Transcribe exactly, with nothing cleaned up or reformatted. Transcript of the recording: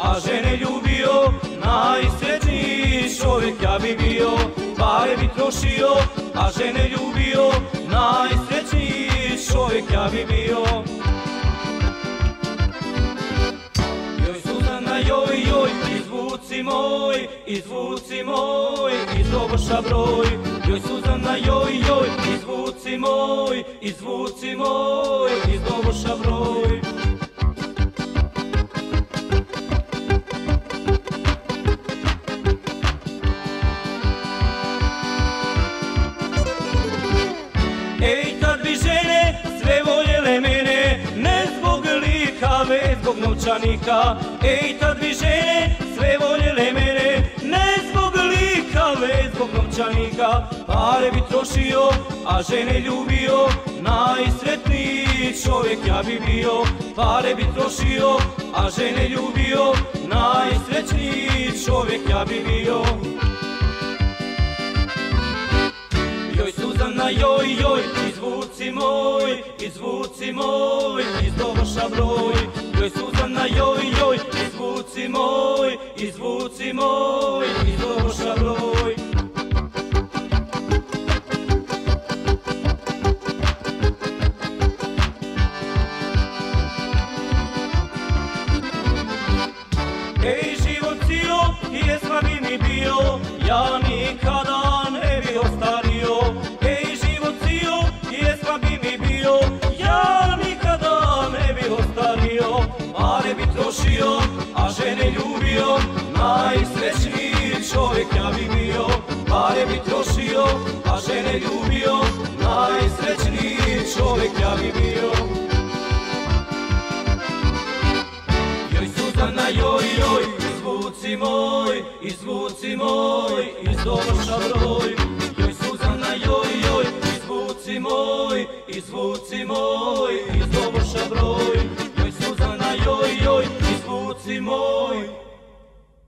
a žene ljubio, najsretniji čovjek ja bi bio. Pare bi trošio, a žene ljubio, najsretniji čovjek ja bi bio. Joj Suzana, joj, joj, izvuci moj, izvuci moj, iz ovrša broj. Joj Suzana, joj, joj, izvuci moj, izvuci moj, iz ovrša broj. Ej, kad bi žene sve voljele mene, ne zbog lika, već zbog novčanika. Ej, kad bi žene sve voljele mene, ne zbog lika, već zbog novčanika. Pare bi trošio, a žene ljubio, najsretniji čovjek ja bi bio. Pare bi trošio, a žene ljubio, najsretniji čovjek ja bi bio. Joj Suzana, joj, joj, izvuci moj, izvuci moj, iz ovrša broj. Joj Suzana, joj, joj, izvuci moj, izvuci moj, iz ovrša broj. Ej, život cijelo, pjesma bi mi bio, ja nikada ne bi ostario. Ej, život cijelo, pjesma bi mi bio, ja nikada ne bi ostario. Pare bi trošio, a žene ljubio, najsrećniji čovjek ja bi bio. Pare bi trošio, a žene ljubio, najsrećniji čovjek ja bi bio. Joj Suzana, joj, joj, izvuci moj, izvuci moj, iz ovrša broj. Joj Suzana, joj, joj, izvuci moj, izvuci moj.